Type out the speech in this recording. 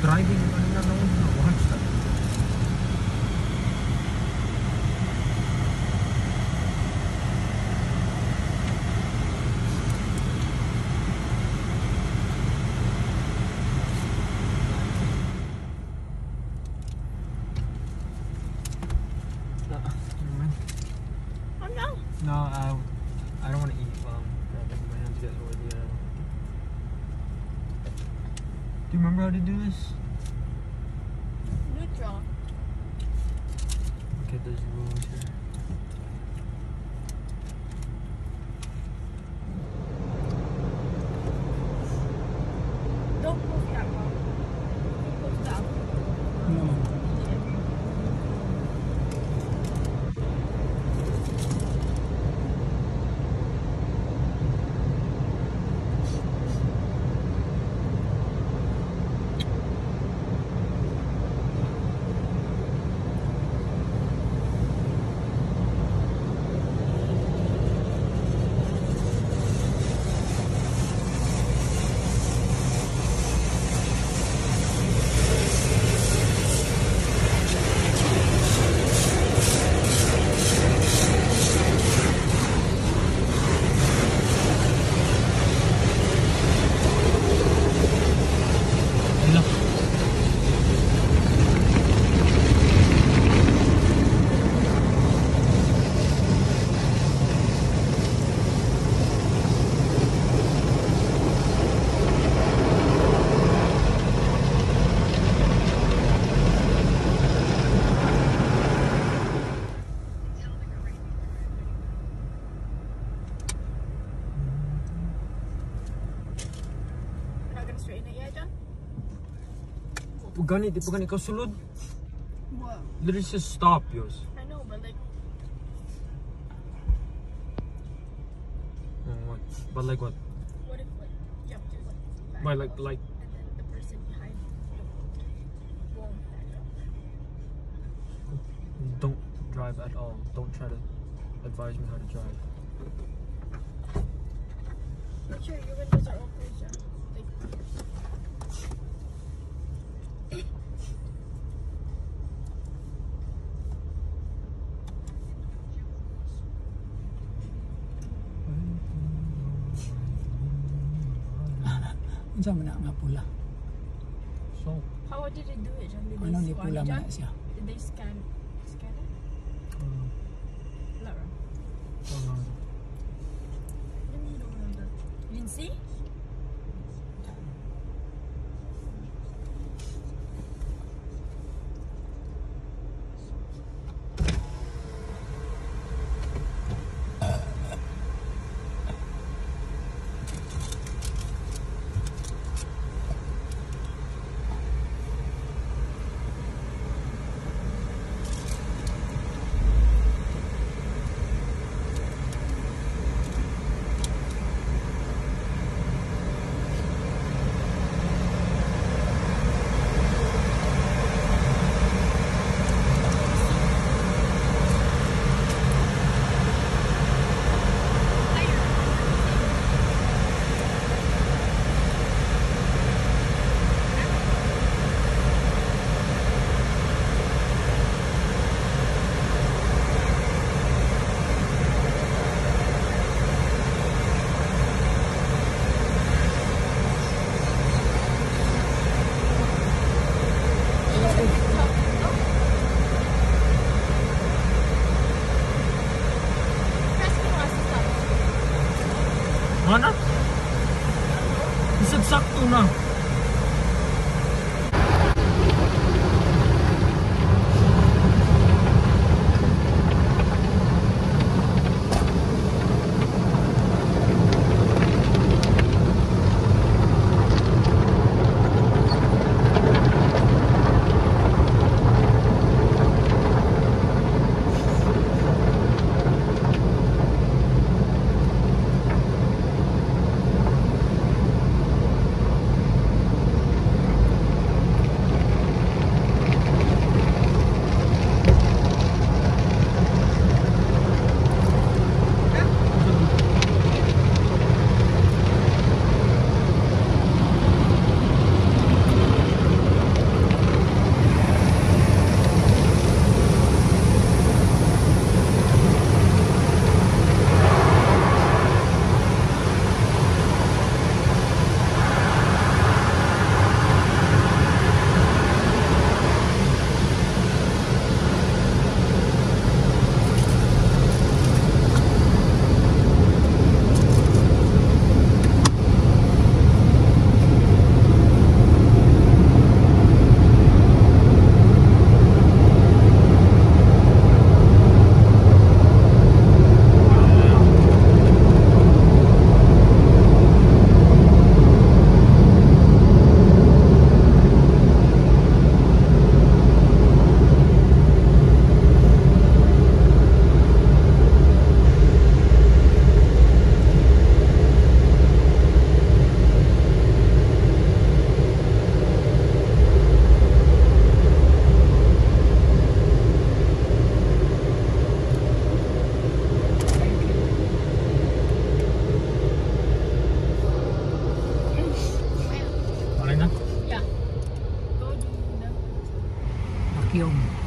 driving kanina noon, watch that. No, I don't want to eat while I'm grabbing my hands get over the. Do you remember how to do this? Neutral. Okay, there's rules here. Don't move that one. Don't move that one. No. Ganit, di pa ganit ka sulod. What? Literally just stop yours. I know, but like. Oh, what? But like what? What if like you have to like. Why like And then the person behind you won't back up. don't drive at all. Don't try to advise me how to drive. Make sure your windows are all closed. Yeah. Like. Unsa man na nga pula? So, How did they do it? John? Did Ano they ni pula man na siya? Did they scan it? Not wrong. What do you mean you don't remember? You didn't see? perfume.